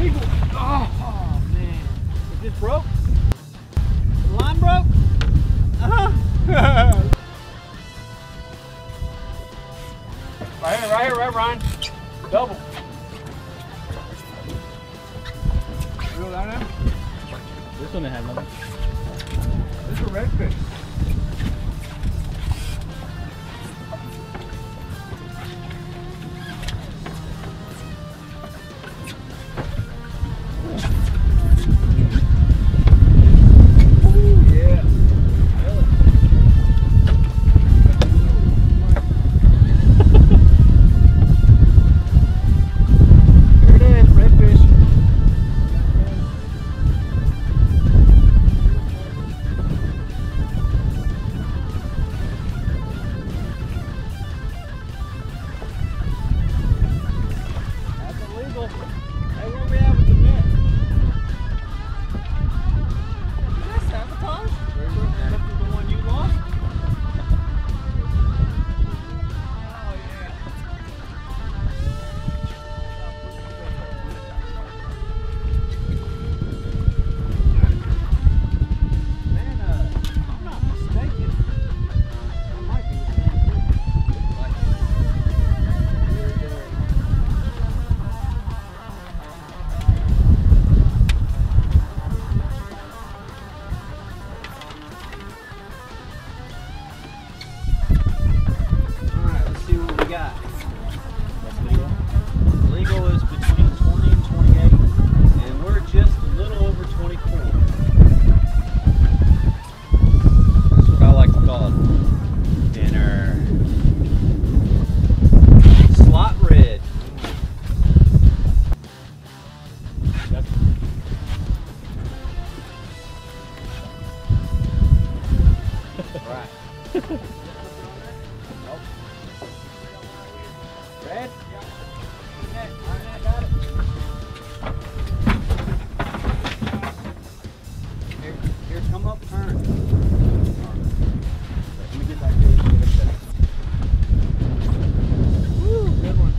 legal. Oh man. It just broke. The line broke. Right here, Ryan. Double. Reel down there. This one had nothing. This is a redfish. Legal is between 20 and 28, and we're just a little over 24. That's what I like to call it. Dinner. Slot red. Right. Red? I got it. Here, come up, turn. Let me get back there. Woo, good one.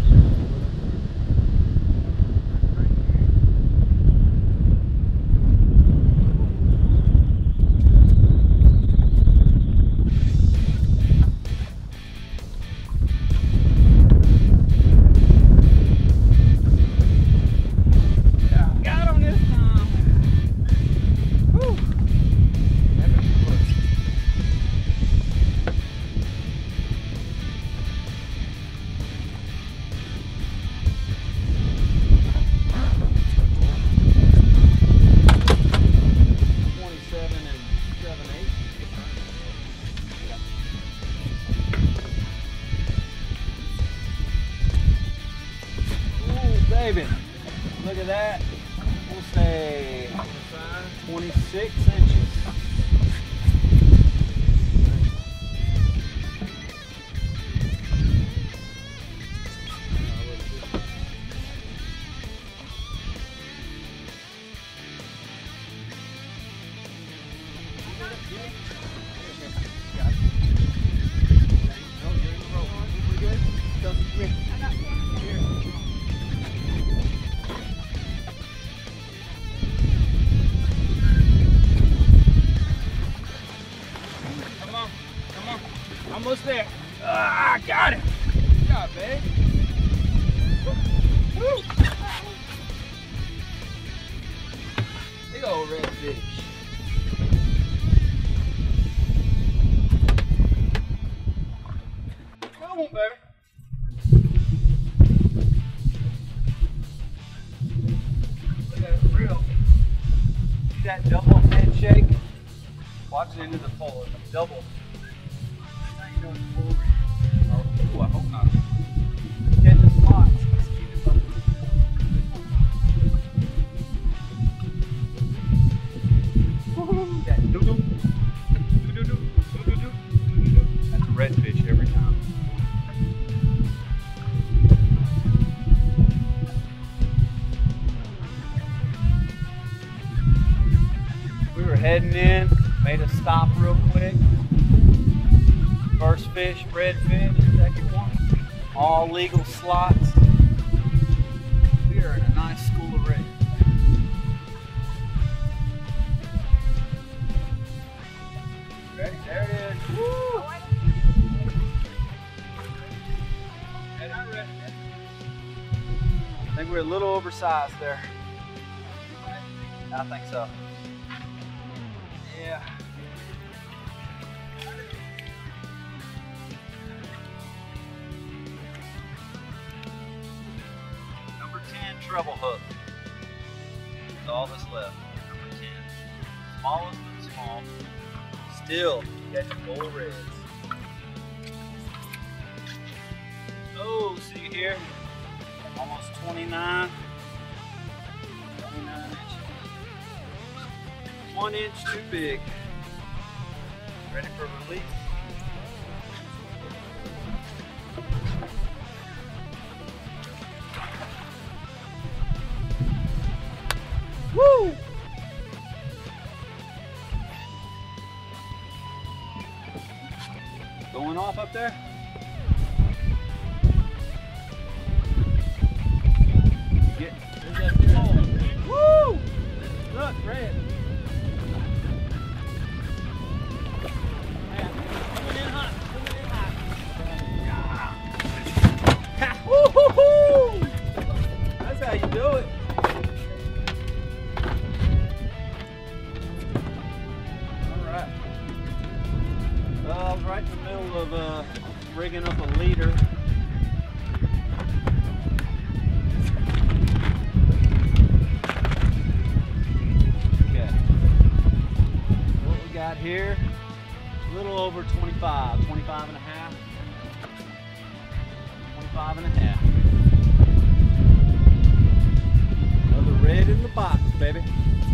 Baby, look at that. We'll say 26 inches. Almost there. Ah, got it. Good job, babe. Woo. Big old redfish. Come on, baby. Look at that reel. See that double head shake? Watch it into the pole. Double. Oh, I hope not. Catch the spots. Let's keep it up. That doo-doo. Doo-doo-doo. Doo-doo-doo. Doo-doo-doo. That's a redfish every time. We were heading in, made a stop real quick. First fish, redfish, second one. All legal slots. We here and a nice school of red. Ready? There it is. Woo! I think we're a little oversized there. I think so. Yeah. Number 10 treble hook. That's all that's left. Number 10. Smallest of the small. Still catching bull reds. Oh, see here? Almost 29. 29 inches. 1 inch too big. Ready for release. Woo! Going off up there? Get, there's that big hole. Woo! Look, red. Coming in hot. Coming in hot. Yeah. Woo-hoo-hoo! That's how you do it. I was right in the middle of rigging up a leader. Okay. What we got here? A little over 25, 25 and a half. 25 and a half. Another red in the box, baby.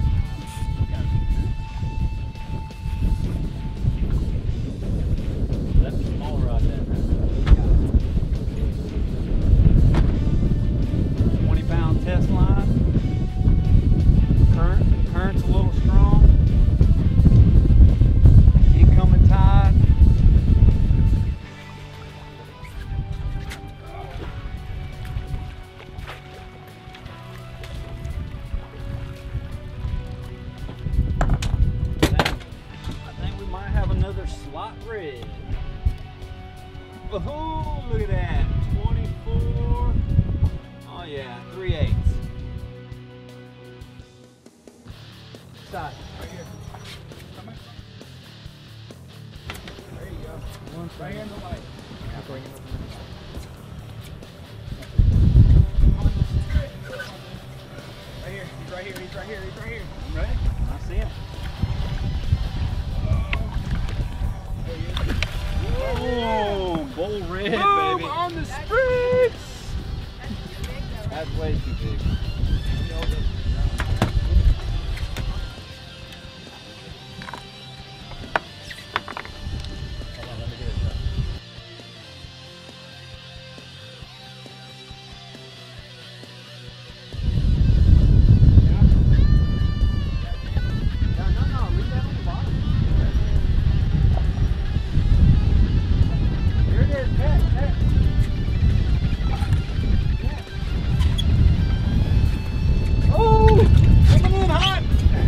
That's a small rod then. 20-pound test line. Current's a little strong. Incoming tide. I think we might have another slot red. Oh, look at that. 24. Oh yeah, 3/8. Side. Right here. Come on. There you go. Right here in the light. Yeah, bring it over. Right here. He's right here. He's right here. He's right here. I'm ready. I see him. There he is. Oh, bull red, Boom, baby. on the streets. That's way too big. Hold on, let me get it done. No, leave that on the bottom. Here it is, net. Oh, coming in hot.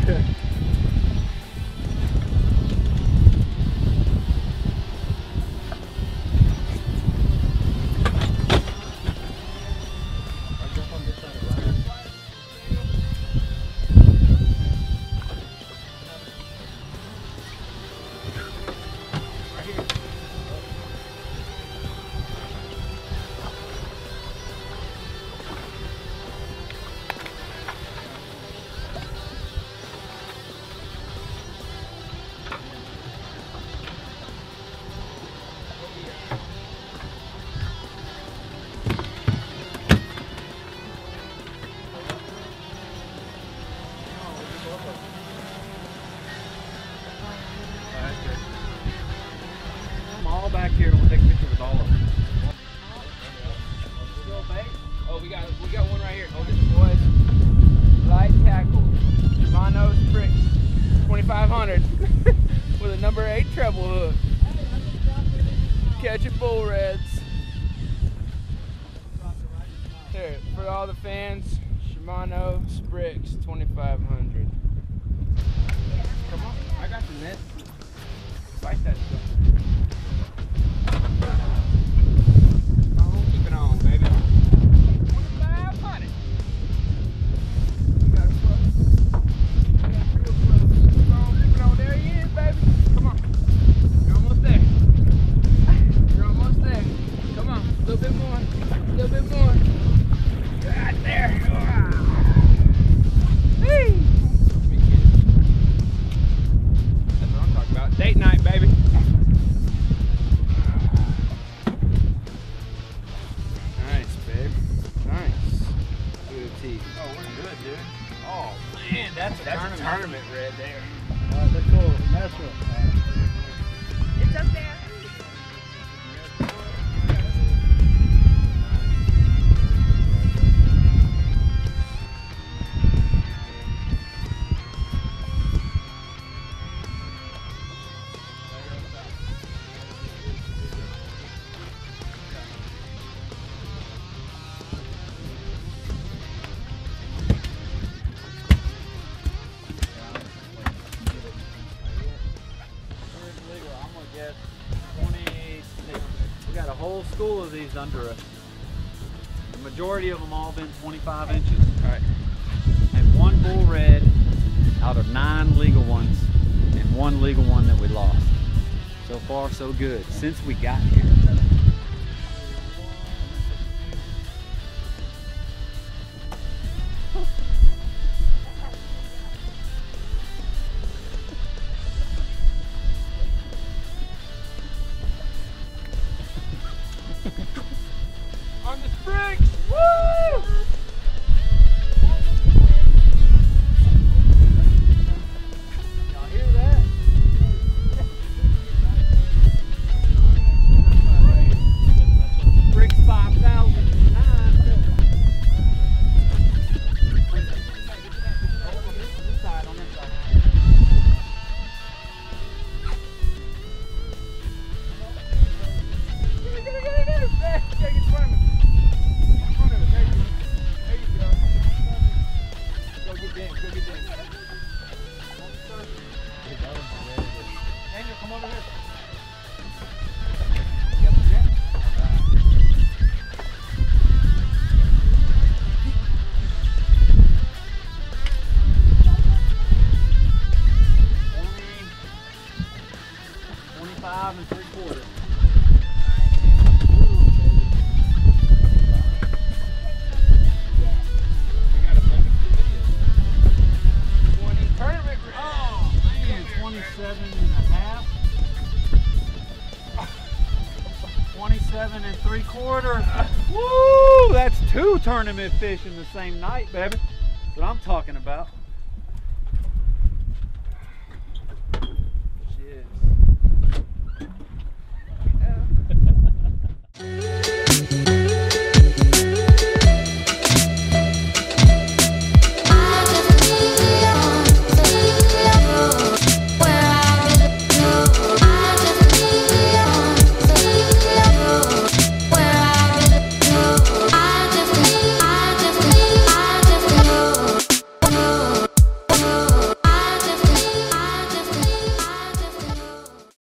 I'm all back here and we'll take a picture with all of them. Still bait? Oh, we got one right here. Hold it, boys. Light tackle. Mono Spricks 2500 with a number 8 treble hook. Catching bull reds. Here, for all the fans, Mono Spricks 2500. Come on, I got the net. Fight that stuff. Oh, keep it on, baby. 2500. You got it close. You got it real close. Keep on, keep it on. There he is, baby. Come on. You're almost there. You're almost there. Come on, a little bit more. A little bit more. Right there. Hey. That's what I'm talking about. Date night, baby. Nice, babe. Nice. Look at the teeth. Oh, we're good, dude. Oh, man, that's a Tournament red there. Let's go. Natural. It's up there. We got a whole school of these under us. The majority of them all been 25 inches. All right. And one bull red out of 9 legal ones and 1 legal one that we lost. So far, so good since we got here. On the Spricks! Woo! Y'all hear that? Spricks 5009. This side, on this side. Daniel, come over here. Yep, yeah. All right. 25 3/4. Tournament. Oh, man, 27.5. 27 3/4. Woo! That's 2 tournament fish in the same night, baby. That's what I'm talking about.